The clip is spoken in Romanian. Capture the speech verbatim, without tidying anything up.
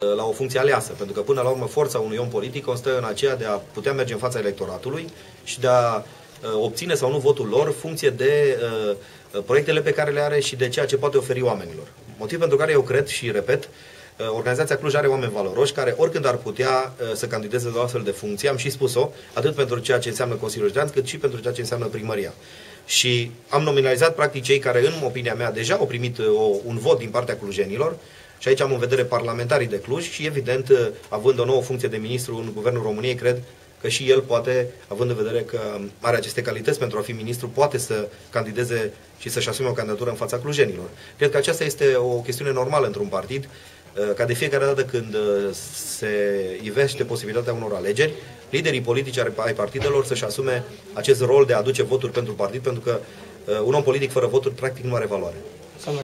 la o funcție aleasă, pentru că până la urmă forța unui om politic constă în aceea de a putea merge în fața electoratului și de a obține sau nu votul lor funcție de uh, proiectele pe care le are și de ceea ce poate oferi oamenilor. Motiv pentru care eu cred și repet, uh, organizația Cluj are oameni valoroși care oricând ar putea uh, să candideze la o astfel de funcție, am și spus-o, atât pentru ceea ce înseamnă Consiliul Județean, cât și pentru ceea ce înseamnă primăria. Și am nominalizat practic cei care, în opinia mea, deja au primit uh, o, un vot din partea clujenilor. Și aici am în vedere parlamentarii de Cluj și, evident, având o nouă funcție de ministru în Guvernul României, cred că și el poate, având în vedere că are aceste calități pentru a fi ministru, poate să candideze și să-și asume o candidatură în fața clujenilor. Cred că aceasta este o chestiune normală într-un partid, ca de fiecare dată când se ivește posibilitatea unor alegeri, liderii politici ai partidelor să-și asume acest rol de a aduce voturi pentru partid, pentru că un om politic fără voturi practic nu are valoare.